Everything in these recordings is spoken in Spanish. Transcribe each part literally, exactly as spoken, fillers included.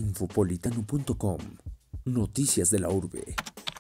infopolitano punto com. Noticias de la urbe.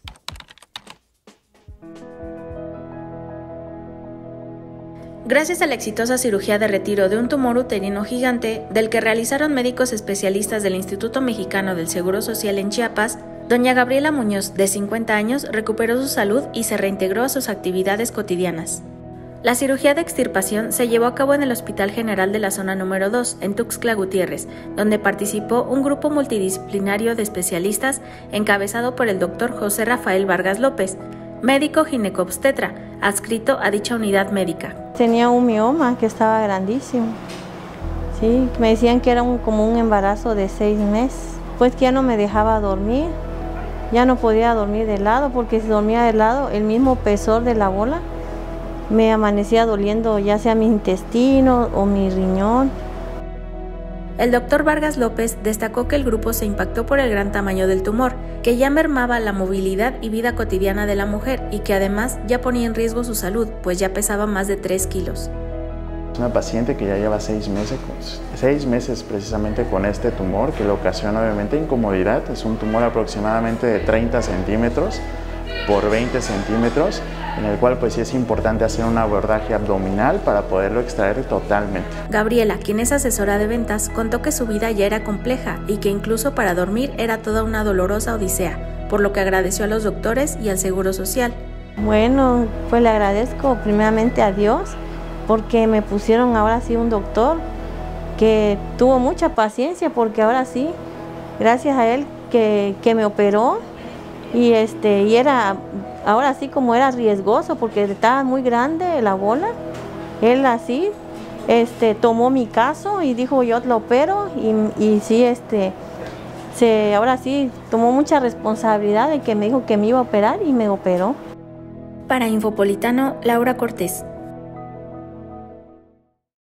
Gracias a la exitosa cirugía de retiro de un tumor uterino gigante, del que realizaron médicos especialistas del Instituto Mexicano del Seguro Social en Chiapas, doña Gabriela Muñoz, de cincuenta años, recuperó su salud y se reintegró a sus actividades cotidianas. La cirugía de extirpación se llevó a cabo en el Hospital General de la Zona número dos, en Tuxtla Gutiérrez, donde participó un grupo multidisciplinario de especialistas encabezado por el doctor José Rafael Vargas López, médico ginecobstetra, adscrito a dicha unidad médica. Tenía un mioma que estaba grandísimo. Sí, me decían que era un, como un embarazo de seis meses. Pues que ya no me dejaba dormir, ya no podía dormir de lado, porque si dormía de lado, el mismo pesor de la bola me amanecía doliendo ya sea mi intestino o mi riñón. El doctor Vargas López destacó que el grupo se impactó por el gran tamaño del tumor, que ya mermaba la movilidad y vida cotidiana de la mujer y que además ya ponía en riesgo su salud, pues ya pesaba más de tres kilos. Es una paciente que ya lleva seis meses, seis meses precisamente con este tumor, que le ocasiona obviamente incomodidad. Es un tumor aproximadamente de treinta centímetros por veinte centímetros, en el cual pues sí es importante hacer un abordaje abdominal para poderlo extraer totalmente. Gabriela, quien es asesora de ventas, contó que su vida ya era compleja y que incluso para dormir era toda una dolorosa odisea, por lo que agradeció a los doctores y al Seguro Social. Bueno, pues le agradezco primeramente a Dios, porque me pusieron ahora sí un doctor que tuvo mucha paciencia, porque ahora sí, gracias a él que, que me operó, y este y era ahora sí como era riesgoso porque estaba muy grande la bola, él así este tomó mi caso y dijo yo lo opero, y, y sí este se ahora sí tomó mucha responsabilidad de que me dijo que me iba a operar y me operó. Para Infopolitano, Laura Cortés.